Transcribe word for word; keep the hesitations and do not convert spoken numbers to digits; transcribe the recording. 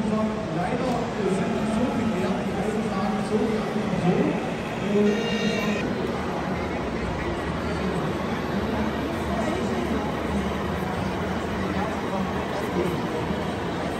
gesagt, leider sind die so geklärt, die einen sagen so, die anderen so. Und